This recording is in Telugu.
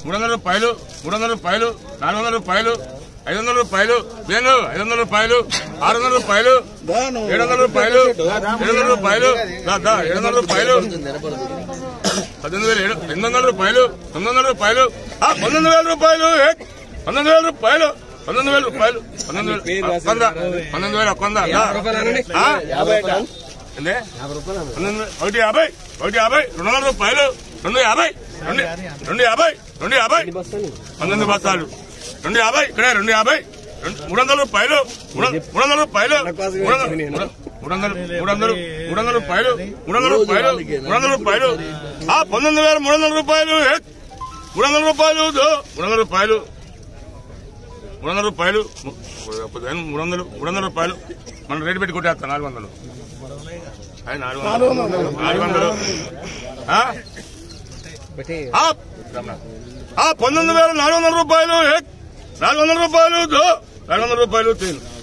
300 రూపాయలు 400 రూపాయలు 500 రూపాయలు 500 రూపాయలు 600 రూపాయలు 700 రూపాయలు 700 రూపాయలు 700 రూపాయలు 18,800 రూపాయలు 900 రూపాయలు 19,000 రూపాయలు 19,000 రూపాయలు 19,000 రూపాయలు 19,000 250 రూపాయలు 250 19 బస్తాలు 250 ఇక్కడ 250 300 రూపాయలు 300 రూపాయలు 300 రూపాయలు 300 రూపాయలు 300 రూపాయలు 19,300 రూపాయలు 300 రూపాయలు 300 రూపాయలు 300 రూపాయలు 300 రూపాయలు మనం రేటు పెట్టి కొట్టేస్తాం 400 19,400 రూపాయలు 400 రూపాయలు 400 రూపాయలు